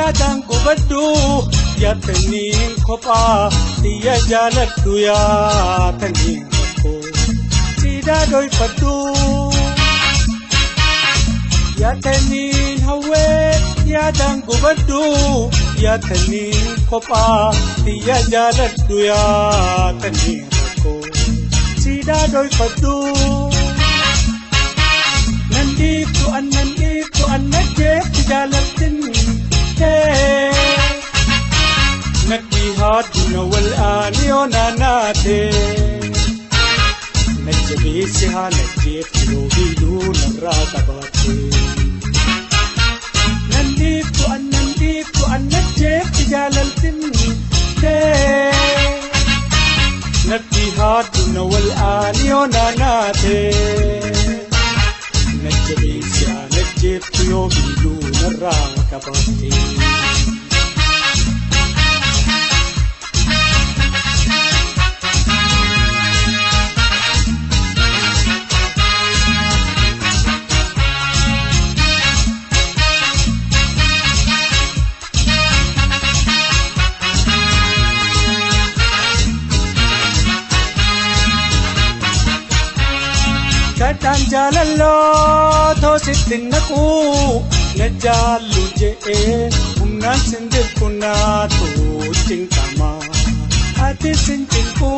yaadaan gubadhu yaatanii kophaa xiyya jaaladhu yaatanii rakkoo siidaa dhoyfadhu yaatanii hawwee yaadaan gubadhu yaatanii kophaa xiyya jaaladhu yaatanii rakkoo siidaa dhoyfadhu nandiiftu annajeetti jaalattinni nakki haaduna wal'aaniyoo naanaatee najjabeessi haa najjeetti yoo biiluu narraa qabaattee nandiiftu annajeetti jaalattinni nakki haaduna wal'aaniyoo naanaatee najjabeessi haa najjeetti yoo biiluu narraa qabaattee. Kadhaan jaalaloo toosittiin naquu na jaallu je'ee humnaan sin dirqu naatu cinqama ati sin cinqu.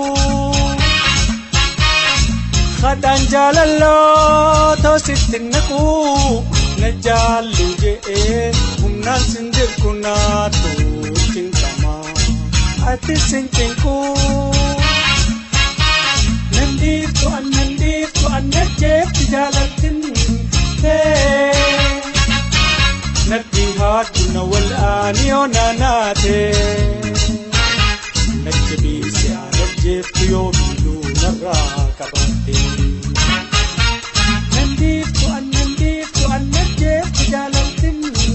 Kadhaan jaalaloo toosittiin naquu na jaallu je'ee humnaan sin dirqu naatu cinqama ati sin cinqu. Nandiiftu annajeetti jaalattinni nakki haaduna wal'aaniyoo naanaatee najjabeessi haa najjeetti yoo biiluu narraa qabaattee. Nandiiftu annajeetti jaalattinni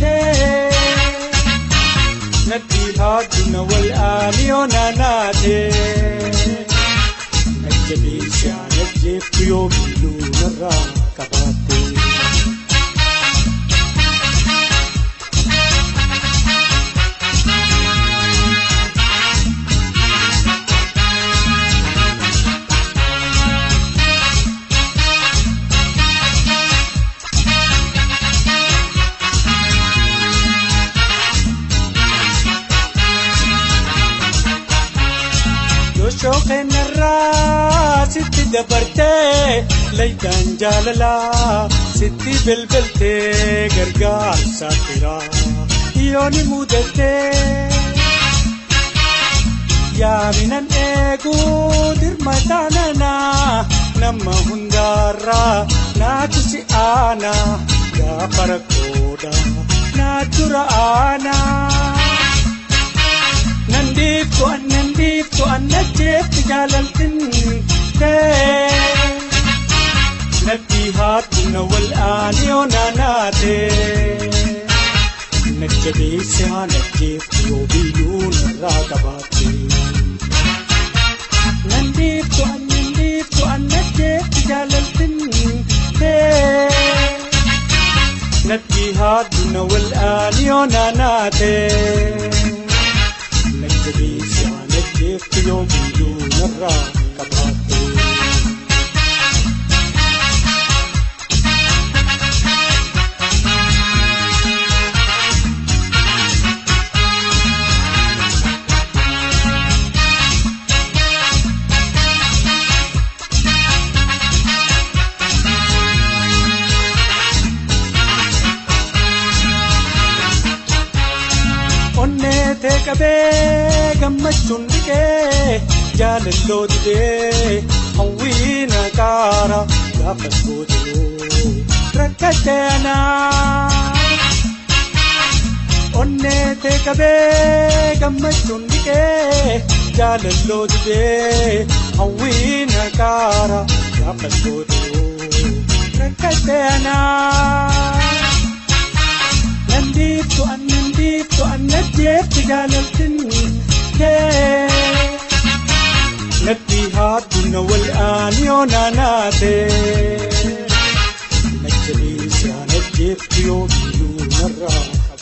nakki haaduna wal'aaniyoo naanaatee najjabeessi haa najjeetti yoo biiluu narraa qabaattee. Shooqeen irraa sitti dabartee laayidaan jaalalaa sitti bilbiltee gargaarsa firaa yooni mudattee yaaminan eeguu dirmataa nanaa nama hundaarraa naatu si aanaa gaafa rakkooda naatu ra'aanaa. Nandiiftu annajeetti jaalaltinni nakki haaduna wal'aaniyoo naanaatee najjabeessi haa najjeetti yoo biiluu narraa qabaattee. Nandiiftu annajeetti jaalaltinni nakki haaduna wal'aaniyoo naanaatee. Najjabeessi haa najjeetti yoo biiluu narraa qabaattee. Onnee qabee gammachuun dhiqee jaalalloo didee hawwiina qaara gaafa gootuu rakkateenaa. Onnee qabee gammachuun dhiqee jaalalloo didee hawwiina qaara gaafa gootuu rakkateenaa. Nandiiftu annajeetti jaalattinni nakki haaduna wal'aaniyoo naanaatee najjabeessi haa najjeetti yoo biiluu narraa